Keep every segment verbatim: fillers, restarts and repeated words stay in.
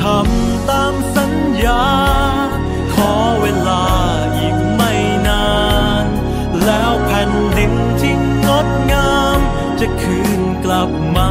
ทำตามสัญญาขอเวลาอีกไม่นานแล้วแผ่นดินที่งดงามจะคืนกลับมา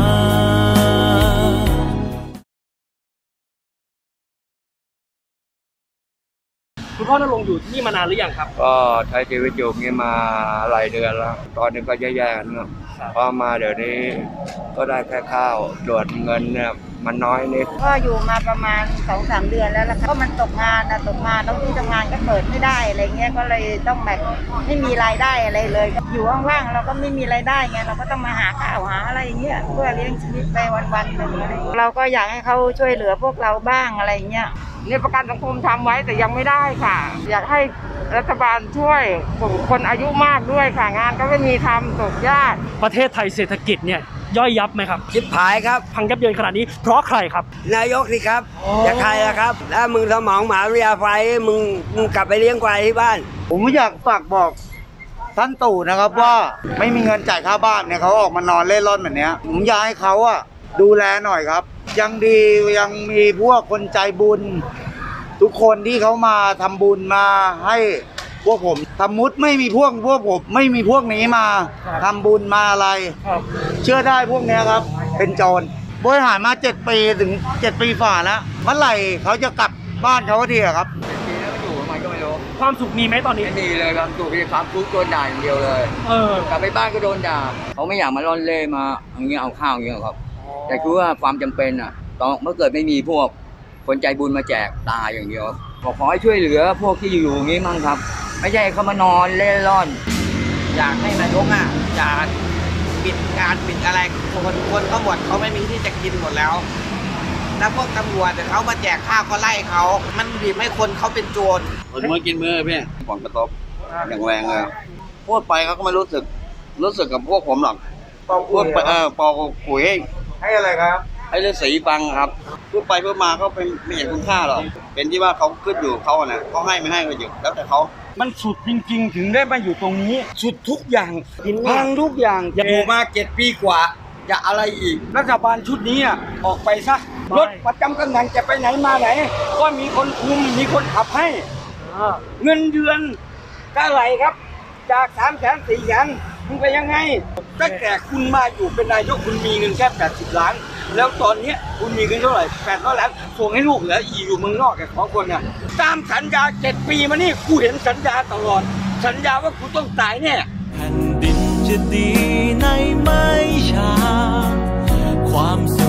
คุณพ่อณรงค์อยู่ที่นี่มานานหรือยังครับก็ใช้ชีวิตอยู่นี้มาหลายเดือนแล้วตอนนี้ก็แย่ๆกันนะพอมาเดี๋ยวนี้ก็ได้แค่ข้าวส่วนเงินเนี่ยมันน้อยนิดก็อยู่มาประมาณ สองสาม เดือนแล้วล่ะค่ะก็มันตกงานนะตกงานแล้วที่ทำงานก็เปิดไม่ได้อะไรเงี้ยก็เลยต้องแบบไม่มีรายได้อะไรเลยอยู่ว่างๆเราก็ไม่มีรายได้ไงเราก็ต้องมาหาข้าวหาอะไรเงี้ยเพื่อเลี้ยงชีวิตไปวันๆหนึ่งอะไรเราก็อยากให้เขาช่วยเหลือพวกเราบ้างอะไรเงี้ยเนี่ยประกันสังคมทำไว้แต่ยังไม่ได้ค่ะอยากให้รัฐบาลช่วยกลุ่มคนอายุมากด้วยค่ะงานก็ไม่มีทำตกยากประเทศไทยเศรษฐกิจเนี่ยย่อยยับไหมครับชิบหายครับพังยับเยินขนาดนี้เพราะใครครับนายกสิครับจะใครอะครับถ้ามึงสมองหมาวิทยาไฟมึงมึงกลับไปเลี้ยงควายที่บ้านผมอยากฝากบอกท่านตู่นะครับว่าไม่มีเงินจ่ายค่าบ้านเนี่ยเขาออกมานอนเล่ร่อนแบบนี้ผมอยากให้เขาอะดูแลหน่อยครับยังดียังมีพวกคนใจบุญทุกคนที่เขามาทำบุญมาให้พวกผมสมมุติไม่มีพวกพวกผมไม่มีพวกนี้มาทำบุญมาอะไรเชื่อได้พวกนี้ครับเป็นโจรบริหารมาเจ็ดปีถึงเจ็ดปีฝ่าแล้วเมื่อไหร่เขาจะกลับบ้านเขาทีครับเจ็ดปีแล้วอยู่ทำไมก็ไม่รู้ความสุขมีไหมตอนนี้ไม่มีเลยความสุขมีความทุกข์โดนด่าอย่างเดียวเลยเออกลับไปบ้านก็โดนด่าเขาไม่อยากมาร่อนเล่มาอย่างเงี้ยเอาข้าวอย่างเงี้ยครับแต่คือว่าความจำเป็นอ่ะตอนเมื่อเกิดไม่มีพวกคนใจบุญมาแจกตาอย่างเดียวขอให้ช่วยเหลือพวกที่อยู่อย่างนี้มั่งครับไม่ใช่เขามานอนเล่ร่อนอยากให้นายกอ่ะอย่าปิดงานปิดอะไรคนคนเขาหมดเขาไม่มีที่จะกินหมดแล้วแล้วพวกตำรวจแต่เขามาแจกข้าวก็ไล่เขามันบีบให้คนเขาเป็นโจรคนมือกินมือพี่ผลกระทบอย่างแรงเลยพูดไปเขาก็ไม่รู้สึกรู้สึกกับพวกผมหรอกพูดไปเออปอกคุยให้ให้อะไรครับให้ฤาษีฟังครับพูดไปพูดมาเขาเป็นไม่เห็นคุณค่าหรอกเป็นที่ว่าเขาขึ้นอยู่เขานะเขาให้ไม่ให้ก็อยู่แล้วแต่เขามันสุดจริงๆถึงได้มาอยู่ตรงนี้สุดทุกอย่างพังทุกอย่างอยู่มาเจ็ดปีกว่าอย่าอะไรอีกรัฐบาลชุดนี้ออกไปซะรถประจำตำแหน่งจะไปไหนมาไหนก็มีคนคุมมีคนขับให้เงินเดือนเท่าไหร่ครับจากสามแสนสี่แสนมึงไปยังไงตั้งแต่คุณมาอยู่เป็นนายกคุณมีเงินแค่แปดสิบล้านแล้วตอนนี้คุณมีเงินเท่าไหร่แปดร้อยล้านส่งให้ลูกเหลืออีอยู่เมืองนอกแค่สองคนน่ะตามสัญญาเจ็ดปีมานี่กูเห็นสัญญาตลอดสัญญาว่ากูต้องตายแน่แผ่นดินจะดีในไม่ช้าความ